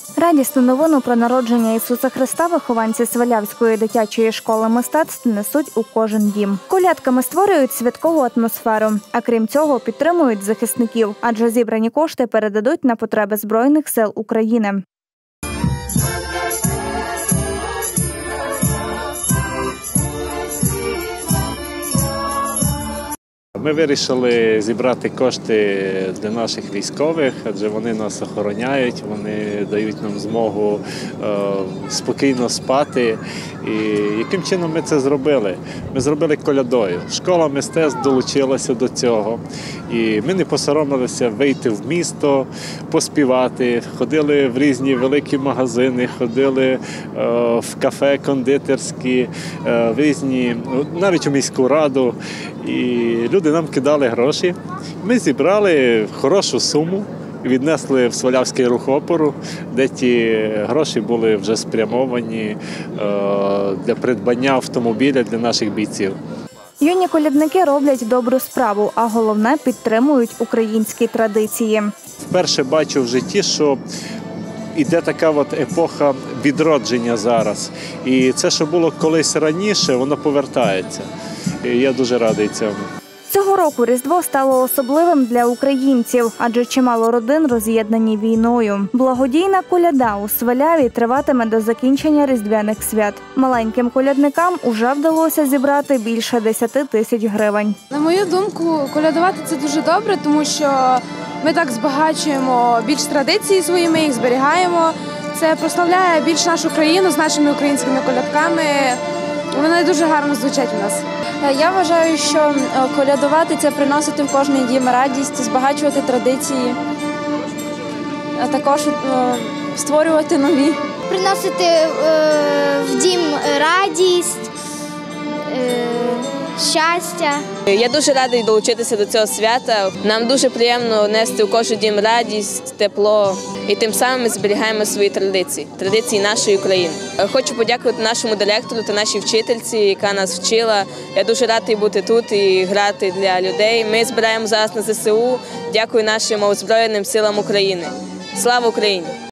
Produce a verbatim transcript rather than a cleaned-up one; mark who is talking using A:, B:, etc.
A: Радісну новину про народження Ісуса Христа вихованці Свалявської дитячої школи мистецтв несуть у кожен дім. Колядками створюють святкову атмосферу, а крім цього підтримують захисників, адже зібрані кошти передадуть на потреби Збройних сил України.
B: Ми вирішили зібрати кошти для наших військових, адже вони нас охороняють, вони дають нам змогу е, спокійно спати. І яким чином ми це зробили? Ми зробили колядою. Школа мистецтв долучилася до цього. І ми не посоромилися вийти в місто, поспівати. Ходили в різні великі магазини, ходили е, в кафе кондитерські, е, в різні, навіть у міську раду. І люди нам кидали гроші. Ми зібрали хорошу суму, віднесли в Свалявський рух опору, де ті гроші були вже спрямовані для придбання автомобіля для наших бійців.
A: Юні колядники роблять добру справу, а головне – підтримують українські традиції.
B: Вперше бачу в житті, що іде така от епоха відродження зараз. І це, що було колись раніше, воно повертається. І я дуже радий цьому.
A: Цього року Різдво стало особливим для українців, адже чимало родин роз'єднані війною. Благодійна коляда у Сваляві триватиме до закінчення різдвяних свят. Маленьким колядникам уже вдалося зібрати більше десяти тисяч гривень.
C: На мою думку, колядувати – це дуже добре, тому що ми так збагачуємо більш традиції свої, ми їх зберігаємо. Це прославляє більш нашу країну з нашими українськими колядками. Вони дуже гарно звучать у нас.
D: Я вважаю, що колядувати – це приносити в кожний дім радість, збагачувати традиції, а також створювати нові.
E: Приносити в дім радість, щастя.
F: Я дуже радий долучитися до цього свята. Нам дуже приємно нести у кожен дім радість, тепло. І тим самим ми зберігаємо свої традиції, традиції нашої країни. Хочу подякувати нашому директору та нашій вчительці, яка нас вчила. Я дуже радий бути тут і грати для людей. Ми збираємо зараз на зе се у. Дякую нашим озброєним силам України. Слава Україні!